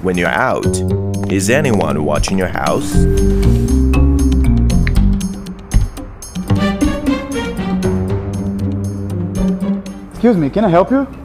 when you're out. Is anyone watching your house? Excuse me, can I help you?